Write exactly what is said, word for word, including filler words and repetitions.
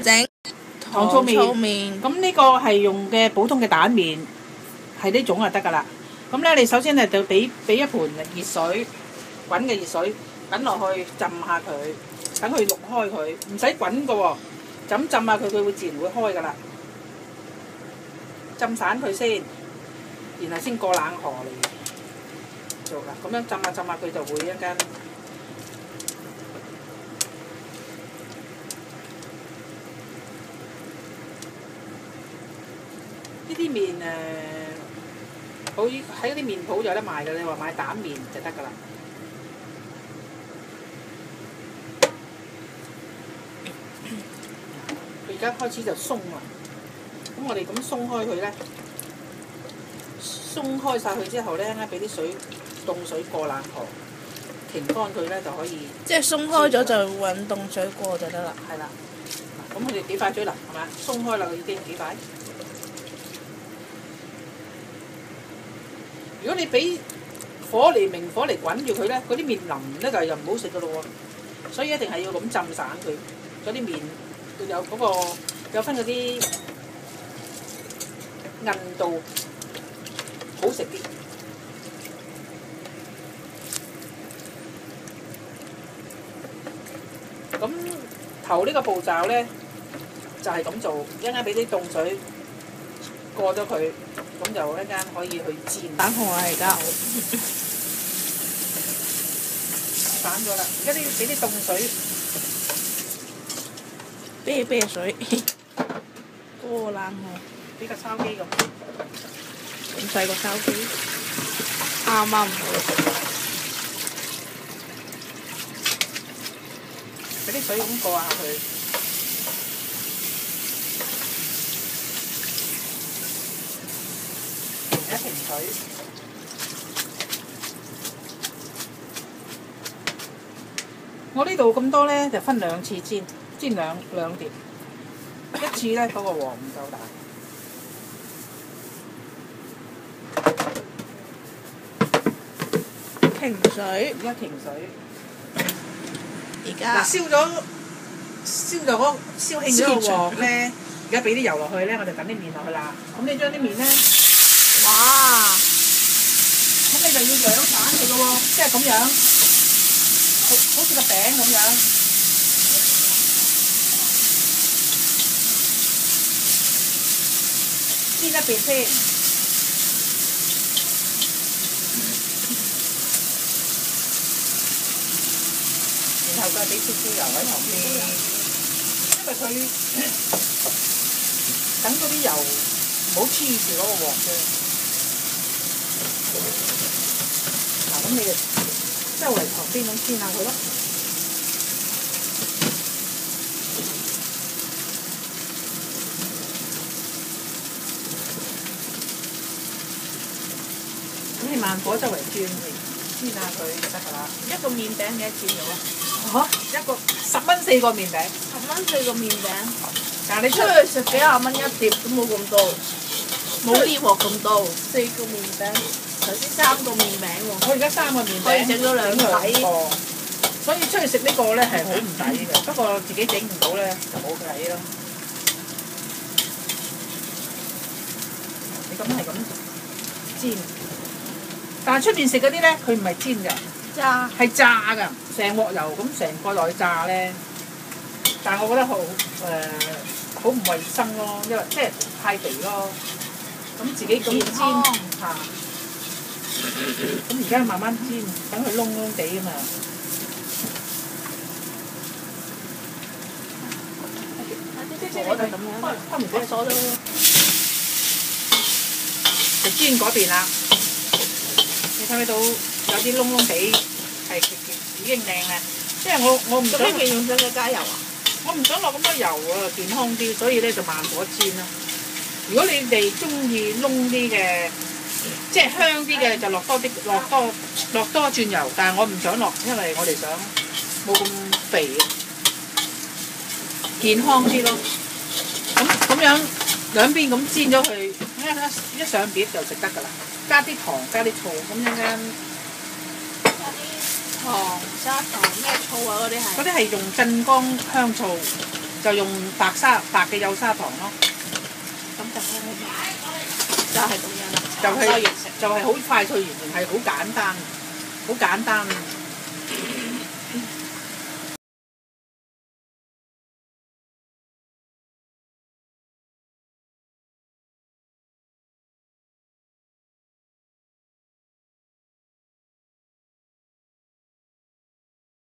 整糖醋麵。 醋麵咁呢個係用嘅普通嘅蛋麵，係呢種就得㗎啦。咁咧，你首先咧就俾俾一盤熱水，滾嘅熱水滾落去浸下佢，等佢淥開佢，唔使滾㗎喎，就咁浸下佢，佢會自然會開㗎啦。浸散佢先，然後先過冷河嚟做啦。咁樣浸下浸下佢就會一間。呢啲麵誒，好喺嗰啲麵鋪有得賣嘅，你話買蛋麵就得㗎啦。佢而家開始就鬆啦，咁我哋咁鬆開佢咧，鬆開晒佢之後咧，啱俾啲水凍水過冷河，停乾佢咧就可以。 即係鬆開咗就揾凍水過就得啦。 係啦，咁佢哋幾塊水啦，係嘛？鬆開啦，已經幾塊。如果你俾火嚟明火嚟滾住佢咧，嗰啲麵腍咧就又唔好食噶咯喎，所以一定係要咁浸散佢，嗰啲麵有嗰、嗰個有分嗰啲韌度，好食啲。咁頭呢個步驟咧就係、係、咁做，一陣間俾啲凍水過咗佢。咁就一間可以去煎。 蛋紅啊，而家散咗啦，而家啲俾啲凍水， 啤啤水，過冷河， 俾個筲箕咁， 咁細個筲箕，啱啱好。 俾啲水咁過下佢。一瓶水，我呢度咁多咧，就分兩次煎，煎兩兩碟，一次咧嗰、嗰個鑊唔夠大。 停水， 而家停水。 而家嗱，燒咗燒咗嗰燒興咗個鑊咧，而家俾啲油落去咧，我就等啲麵落去啦。咁你將啲麵咧。 哇！ 咁你就要揚散佢嘅喎，即係咁樣，好好似個餅咁樣。煎一邊先，然後再俾少少油喺旁邊，因為佢等嗰啲油唔好黐住嗰個鑊啫。嗱，咁你就周圍旁邊咁煎下佢咯。咁你慢火周圍轉煎下佢就得㗎啦。 一個麵餅幾多錢咗啊？ 嚇！一個十蚊四個麵餅。 十蚊四個麵餅， 但係你出去食幾廿蚊一碟都冇咁多，冇呢鑊咁多，四個麵餅。頭先三個麵餅喎， 我而家三個麵餅可以整咗兩底， 所以出去食呢個咧係好唔抵嘅。不過自己整唔到咧就冇計咯。你咁係咁煎，但係出邊食嗰啲咧，佢唔係煎㗎， 炸係炸㗎，成鑊油咁成個落去炸咧。但係我覺得好誒好唔衞生咯，因為即係太肥咯。咁自己咁煎嚇。咁而家慢慢煎，等佢燶燶地啊嘛。 我就咁樣， 開唔開鎖咗？就煎嗰邊啦。你睇唔睇到有啲燶燶地係已經靚啦。因為我我唔想呢邊用咗加油啊！ 我唔想落咁多油啊，健康啲，所以咧就慢火煎啦。如果你哋中意燶啲嘅，即係香啲嘅就落多啲，落多落多轉油，但係我唔想落，因為我哋想冇咁肥，健康啲咯。咁咁樣兩邊咁煎咗佢，一一上碟就食得㗎啦。加啲糖，加啲醋，咁一間加啲糖、砂糖咩醋啊嗰啲係。 嗰啲係用鎮江香醋， 就用白砂白嘅幼砂糖咯， 咁就係就係咁樣啦。 就係、 完成就係好快脆完成，係好簡單，好簡單。